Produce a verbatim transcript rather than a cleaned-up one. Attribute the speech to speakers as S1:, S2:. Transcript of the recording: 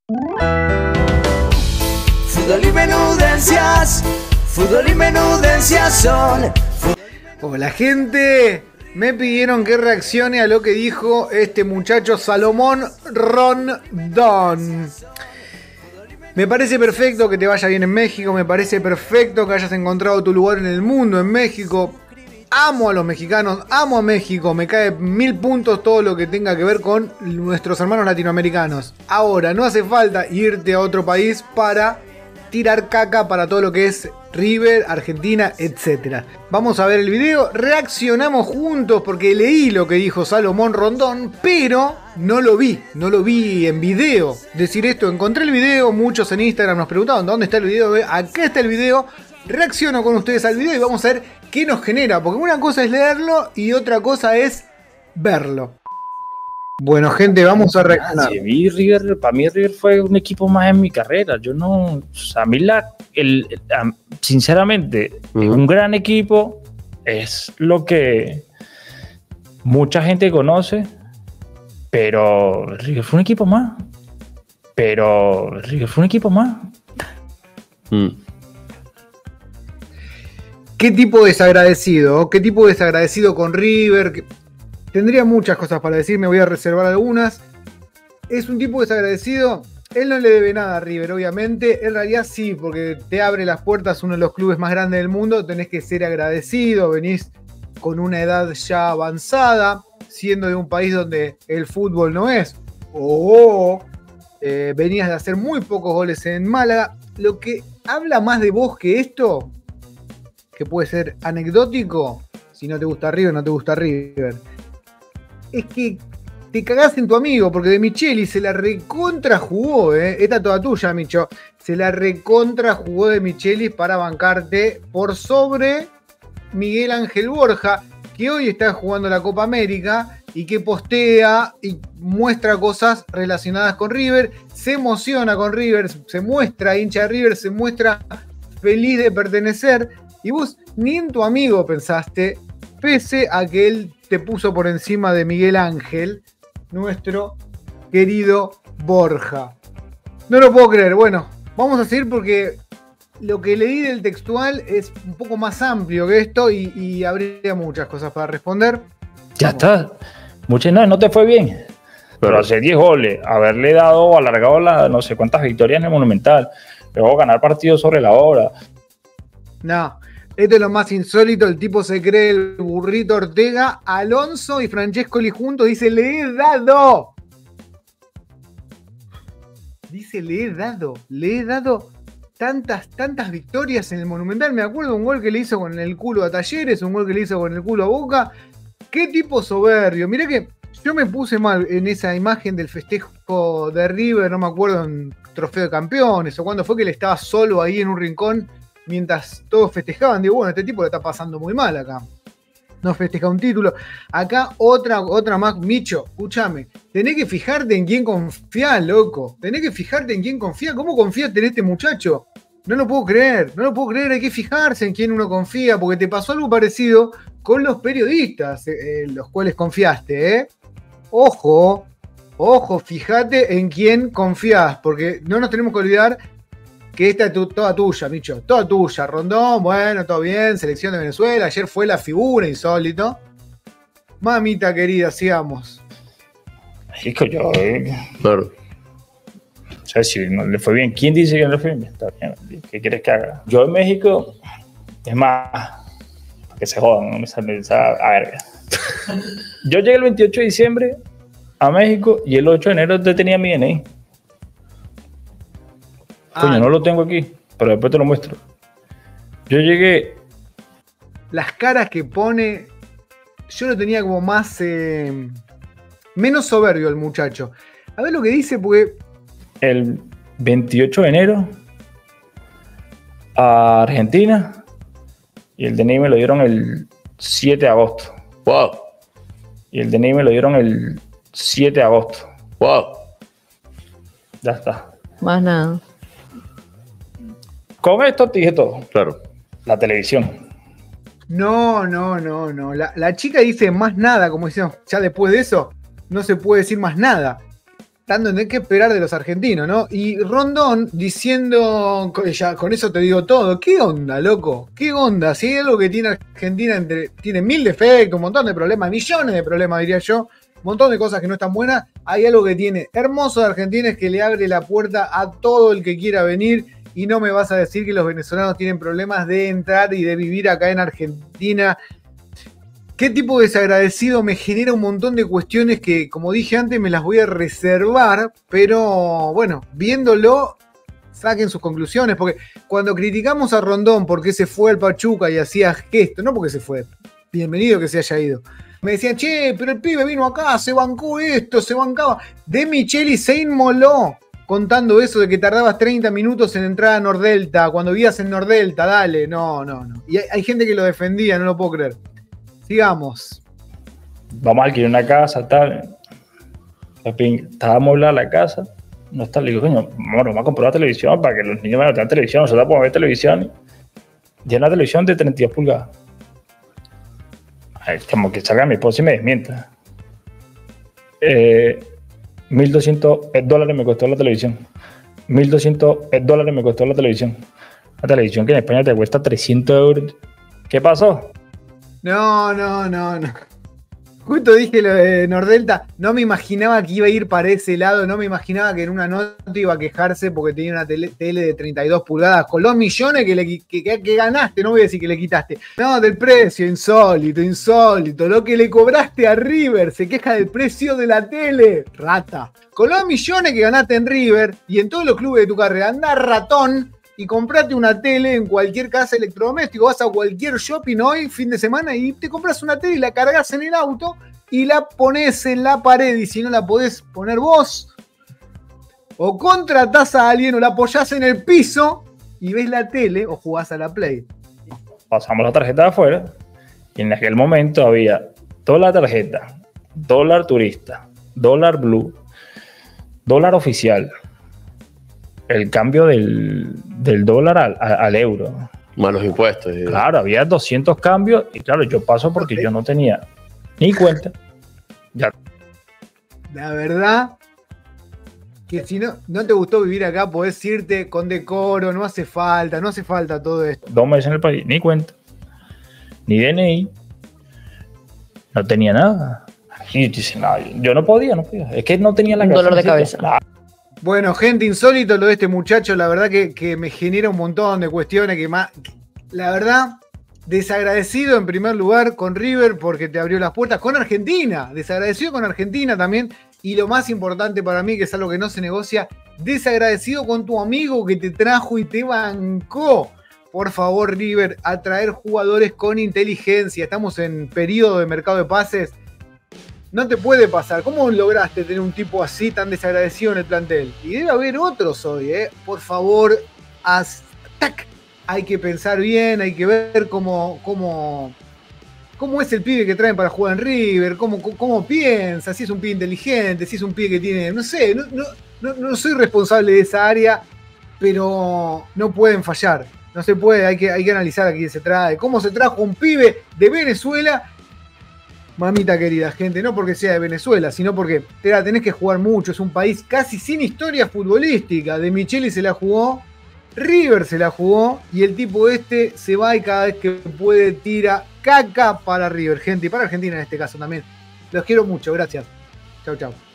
S1: Fútbol y menudencias, fútbol y menudencias son.
S2: Hola gente, me pidieron que reaccione a lo que dijo este muchacho Salomón Rondón. Me parece perfecto que te vaya bien en México, me parece perfecto que hayas encontrado tu lugar en el mundo en México. Amo a los mexicanos, amo a México, me cae mil puntos todo lo que tenga que ver con nuestros hermanos latinoamericanos. Ahora, no hace falta irte a otro país para tirar caca para todo lo que es River, Argentina, etcétera. Vamos a ver el video, reaccionamos juntos porque leí lo que dijo Salomón Rondón, pero no lo vi, no lo vi en video. Decir esto, encontré el video, muchos en Instagram nos preguntaban ¿dónde está el video? Acá está el video, reacciono con ustedes al video y vamos a ver qué nos genera, porque una cosa es leerlo y otra cosa es verlo. Bueno, gente, vamos a reaccionar.
S3: Sí, mi River, para mí River fue un equipo más en mi carrera. Yo no, o sea, a mí la, el, el, sinceramente, uh-huh. un gran equipo es lo que mucha gente conoce, pero River fue un equipo más. Pero River fue un equipo más.
S2: Mm. ¿Qué tipo de desagradecido? ¿Qué tipo de desagradecido con River? Tendría muchas cosas para decir, me voy a reservar algunas. Es un tipo desagradecido. Él no le debe nada a River, obviamente. En realidad sí, porque te abre las puertas uno de los clubes más grandes del mundo. Tenés que ser agradecido. Venís con una edad ya avanzada, siendo de un país donde el fútbol no es. Oh, eh, venías de hacer muy pocos goles en Málaga. Lo que habla más de vos que esto, que puede ser anecdótico, si no te gusta River, no te gusta River, es que te cagás en tu amigo, porque De Micheli se la recontra jugó, ¿eh? Esta toda tuya, Micho. Se la recontra jugó De Micheli para bancarte por sobre Miguel Ángel Borja, que hoy está jugando la Copa América y que postea y muestra cosas relacionadas con River, se emociona con River, se muestra hincha de River, se muestra feliz de pertenecer, y vos ni en tu amigo pensaste, pese a que él te puso por encima de Miguel Ángel, nuestro querido Borja. No lo puedo creer. Bueno, vamos a seguir porque lo que leí del textual es un poco más amplio que esto y, y habría muchas cosas para responder.
S3: Ya vamos. Está. Muchas no, no te fue bien. Pero hacer diez goles, haberle dado, alargado la, no sé cuántas victorias en el Monumental, luego ganar partidos sobre la hora.
S2: No. Esto es lo más insólito, el tipo se cree el burrito Ortega, Alonso y Francescoli juntos, dice, le he dado. Dice, le he dado, le he dado tantas, tantas victorias en el Monumental. Me acuerdo un gol que le hizo con el culo a Talleres, un gol que le hizo con el culo a Boca. Qué tipo soberbio. Mirá que yo me puse mal en esa imagen del festejo de River, no me acuerdo, en Trofeo de Campeones, o cuando fue que él estaba solo ahí en un rincón, mientras todos festejaban. Digo, bueno, este tipo le está pasando muy mal acá. No festeja un título. Acá otra, otra más. Micho, escúchame. Tenés que fijarte en quién confía, loco. Tenés que fijarte en quién confía. ¿Cómo confías en este muchacho? No lo puedo creer. No lo puedo creer. Hay que fijarse en quién uno confía. Porque te pasó algo parecido con los periodistas eh, en los cuales confiaste, ¿eh? Ojo. Ojo, fíjate en quién confías. Porque no nos tenemos que olvidar que esta es tu, toda tuya, Micho, toda tuya. Rondón, bueno, todo bien, selección de Venezuela, ayer fue la figura, insólito. Mamita querida, sigamos.
S3: Hijo, yo, eh. Claro. O sea, si no le fue bien, ¿quién dice que no le fue bien? Está bien, ¿qué quieres que haga? Yo en México, es más, que se jodan, no me sale, a ver. Yo llegué el veintiocho de diciembre a México y el ocho de enero te tenía mi D N I. Coño, ah, no lo tengo aquí, pero después te lo muestro. Yo llegué...
S2: Las caras que pone... Yo lo tenía como más... Eh, menos soberbio el muchacho. A ver lo que dice, porque...
S3: El veintiocho de enero a Argentina y el D N I me lo dieron el siete de agosto. Wow. Y el D N I me lo dieron el siete de agosto. Wow. Ya está.
S4: Más nada.
S3: Con esto te dije todo.
S5: Claro.
S3: La televisión.
S2: No, no, no, no. La, la chica dice más nada, como dicen, ya después de eso, no se puede decir más nada. dando en qué esperar de los argentinos, ¿no? Y Rondón diciendo, ya con eso te digo todo, ¿qué onda, loco? ¿Qué onda? Si hay algo que tiene Argentina, entre, tiene mil defectos, un montón de problemas, millones de problemas, diría yo, un montón de cosas que no están buenas, hay algo que tiene hermoso de Argentina, es que le abre la puerta a todo el que quiera venir, y no me vas a decir que los venezolanos tienen problemas de entrar y de vivir acá en Argentina. ¿Qué tipo de desagradecido? Me genera un montón de cuestiones que, como dije antes, me las voy a reservar, pero bueno, viéndolo, saquen sus conclusiones, porque cuando criticamos a Rondón porque se fue al Pachuca y hacía gesto, no porque se fue, bienvenido que se haya ido, me decían, che, pero el pibe vino acá, se bancó esto, se bancaba, De Micheli se inmoló contando eso de que tardabas treinta minutos en entrar a Nordelta, cuando vivías en Nordelta, dale, no, no, no, y hay, hay gente que lo defendía, no lo puedo creer. Sigamos.
S3: Vamos a alquilar una casa, tal. Estaba amoblada la casa. No está, le digo, coño, bueno, vamos a comprar una televisión para que los niños vayan a tener televisión. Nosotros podemos ver televisión. Ya una televisión de treinta y dos pulgadas. Ay, como que salga mi esposa y me desmienta. Eh, mil doscientos dólares me costó la televisión. mil doscientos dólares me costó la televisión. La televisión que en España te cuesta trescientos euros. ¿Qué pasó?
S2: No, no, no, no. Justo dije lo de Nordelta, no me imaginaba que iba a ir para ese lado, no me imaginaba que en una nota iba a quejarse porque tenía una tele, tele de treinta y dos pulgadas con los millones que, le, que, que, que ganaste, no voy a decir que le quitaste. No, del precio, insólito, insólito. Lo que le cobraste a River, se queja del precio de la tele, rata. Con los millones que ganaste en River y en todos los clubes de tu carrera, anda ratón y comprate una tele en cualquier casa electrodoméstico. Vas a cualquier shopping hoy, fin de semana, y te compras una tele y la cargas en el auto y la pones en la pared. Y si no la podés poner vos, o contratás a alguien o la apoyás en el piso y ves la tele o jugás a la Play.
S3: Pasamos la tarjeta de afuera y en aquel momento había toda la tarjeta, dólar turista, dólar blue, dólar oficial, el cambio del, del dólar al, al euro.
S4: Más los impuestos. ¿Sí?
S3: Claro, había doscientos cambios y claro, yo paso porque okay. yo no tenía ni cuenta. Ya.
S2: La verdad que si no, no te gustó vivir acá, podés irte con decoro, no hace falta, no hace falta todo esto.
S3: Dos meses en el país, ni cuenta, ni D N I, no tenía nada. Y dice, no, yo no podía, no podía. Es que no tenía la
S5: un dolor de cabeza.
S3: Nada.
S2: Bueno, gente, insólito lo de este muchacho, la verdad que, que me genera un montón de cuestiones que más, que, la verdad, desagradecido en primer lugar con River porque te abrió las puertas, con Argentina, desagradecido con Argentina también, y lo más importante para mí, que es algo que no se negocia, desagradecido con tu amigo que te trajo y te bancó. Por favor, River, a traer jugadores con inteligencia, estamos en periodo de mercado de pases. No te puede pasar. ¿Cómo lograste tener un tipo así tan desagradecido en el plantel? Y debe haber otros hoy, ¿eh? Por favor, haz, tac. Hay que pensar bien, hay que ver cómo, cómo, cómo es el pibe que traen para jugar en River, cómo, cómo piensa, si es un pibe inteligente, si es un pibe que tiene, no sé, no, no, no, no soy responsable de esa área, pero no pueden fallar. No se puede, hay que, hay que analizar a quién se trae, cómo se trajo un pibe de Venezuela. Mamita querida, gente, no porque sea de Venezuela, sino porque te la tenés que jugar mucho. Es un país casi sin historia futbolística. De Micheli se la jugó, River se la jugó, y el tipo este se va y cada vez que puede tira caca para River, gente, y para Argentina en este caso también. Los quiero mucho, gracias. Chau, chau.